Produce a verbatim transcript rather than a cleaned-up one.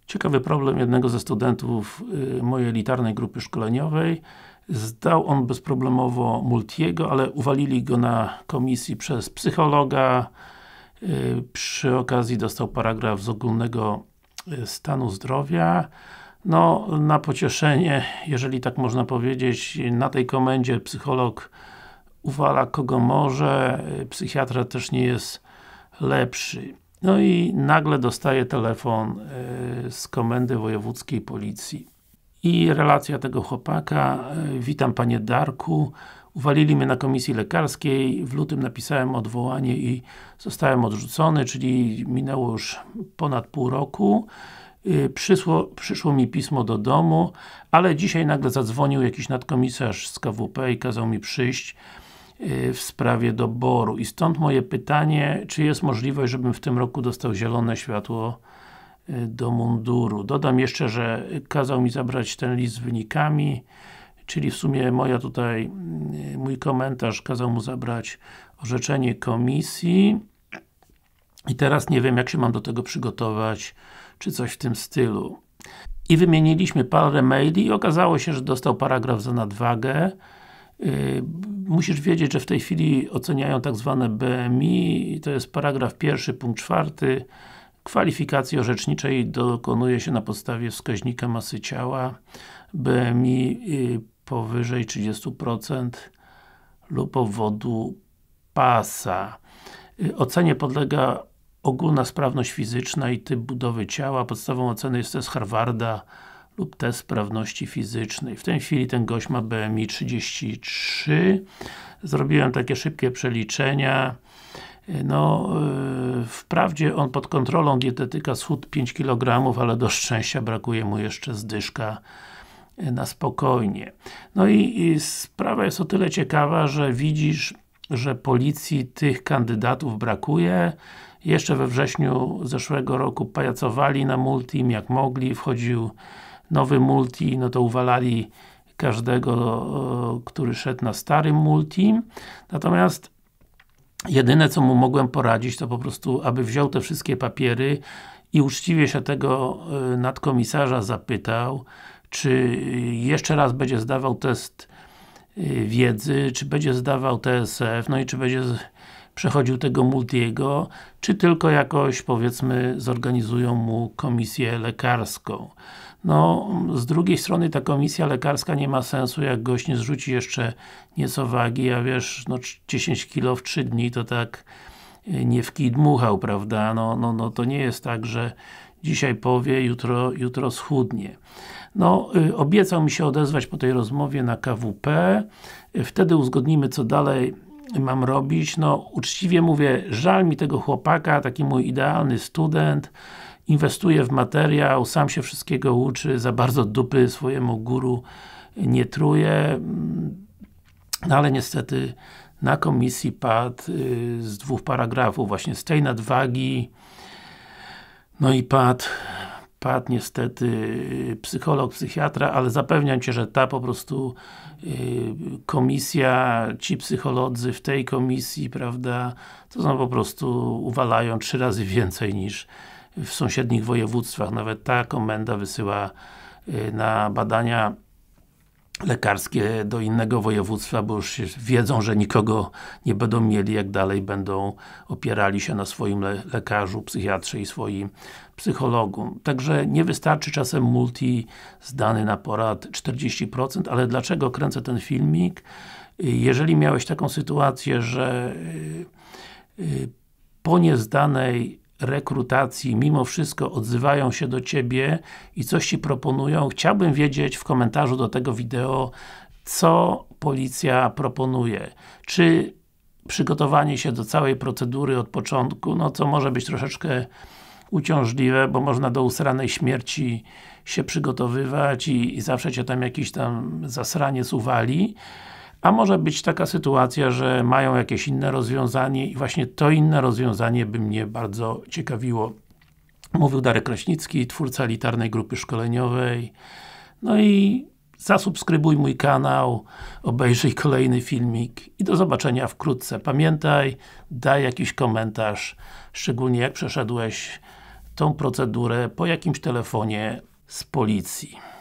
Ciekawy problem jednego ze studentów y, mojej elitarnej grupy szkoleniowej. Zdał on bezproblemowo Multiego, ale uwalili go na komisji przez psychologa. Y, przy okazji dostał paragraf z ogólnego y, stanu zdrowia. No, na pocieszenie, jeżeli tak można powiedzieć, na tej komendzie psycholog uwala kogo może, psychiatra też nie jest lepszy. No i nagle dostaje telefon y, z komendy wojewódzkiej policji. I relacja tego chłopaka: witam panie Darku, uwalili mnie na komisji lekarskiej, w lutym napisałem odwołanie i zostałem odrzucony, czyli minęło już ponad pół roku. Y, przysło, przyszło mi pismo do domu, ale dzisiaj nagle zadzwonił jakiś nadkomisarz z K W P i kazał mi przyjść w sprawie doboru. I stąd moje pytanie, czy jest możliwość, żebym w tym roku dostał zielone światło do munduru. Dodam jeszcze, że kazał mi zabrać ten list z wynikami, czyli w sumie moja tutaj, mój komentarz kazał mu zabrać orzeczenie komisji i teraz nie wiem, jak się mam do tego przygotować, czy coś w tym stylu. I wymieniliśmy parę maili i okazało się, że dostał paragraf za nadwagę. Yy, musisz wiedzieć, że w tej chwili oceniają tak zwane B M I i to jest paragraf pierwszy, punkt czwarty. Kwalifikacji orzeczniczej dokonuje się na podstawie wskaźnika masy ciała B M I yy, powyżej trzydzieści procent lub obwodu pasa. Yy, ocenie podlega ogólna sprawność fizyczna i typ budowy ciała. Podstawą oceny jest test Harvarda lub test sprawności fizycznej. W tej chwili ten gość ma B M I trzydzieści trzy. Zrobiłem takie szybkie przeliczenia. No, yy, wprawdzie on pod kontrolą dietetyka schudł pięć kilogramów, ale do szczęścia brakuje mu jeszcze zdyszka na spokojnie. No i, i sprawa jest o tyle ciekawa, że widzisz, że policji tych kandydatów brakuje. Jeszcze we wrześniu zeszłego roku pajacowali na Multim jak mogli, wchodził nowy Multi, no to uwalali każdego, który szedł na starym Multim. Natomiast jedyne, co mu mogłem poradzić, to po prostu, aby wziął te wszystkie papiery i uczciwie się tego nadkomisarza zapytał, czy jeszcze raz będzie zdawał test wiedzy, czy będzie zdawał T S F, no i czy będzie przechodził tego Multiego, czy tylko jakoś, powiedzmy, zorganizują mu komisję lekarską. No, z drugiej strony ta komisja lekarska nie ma sensu, jak gość nie zrzuci jeszcze nieco wagi, a wiesz, no dziesięć kilo w trzy dni to tak nie w kij dmuchał, prawda? No, no, no to nie jest tak, że dzisiaj powie, jutro, jutro schudnie. No, y, obiecał mi się odezwać po tej rozmowie na K W P, y, wtedy uzgodnimy, co dalej mam robić. No, uczciwie mówię, żal mi tego chłopaka, taki mój idealny student, inwestuje w materiał, sam się wszystkiego uczy, za bardzo dupy swojemu guru nie truje, no ale niestety na komisji padł y, z dwóch paragrafów, właśnie z tej nadwagi, no i padł padł niestety psycholog, psychiatra, ale zapewniam Cię, że ta po prostu y, komisja, ci psycholodzy w tej komisji, prawda, to są po prostu, uwalają trzy razy więcej niż w sąsiednich województwach. Nawet ta komenda wysyła y, na badania lekarskie do innego województwa, bo już wiedzą, że nikogo nie będą mieli, jak dalej będą opierali się na swoim le lekarzu, psychiatrze i swoim psychologu. Także nie wystarczy czasem Multi zdany na porad czterdzieści procent, ale dlaczego kręcę ten filmik? Jeżeli miałeś taką sytuację, że po niezdanej rekrutacji, mimo wszystko odzywają się do Ciebie i coś Ci proponują, chciałbym wiedzieć w komentarzu do tego wideo, co policja proponuje. Czy przygotowanie się do całej procedury od początku, no co może być troszeczkę uciążliwe, bo można do usranej śmierci się przygotowywać i, i zawsze Cię tam jakiś tam zasraniec uwali. A może być taka sytuacja, że mają jakieś inne rozwiązanie i właśnie to inne rozwiązanie by mnie bardzo ciekawiło. Mówił Darek Kraśnicki, twórca elitarnej grupy szkoleniowej. No i zasubskrybuj mój kanał, obejrzyj kolejny filmik i do zobaczenia wkrótce. Pamiętaj, daj jakiś komentarz, szczególnie jak przeszedłeś tą procedurę po jakimś telefonie z policji.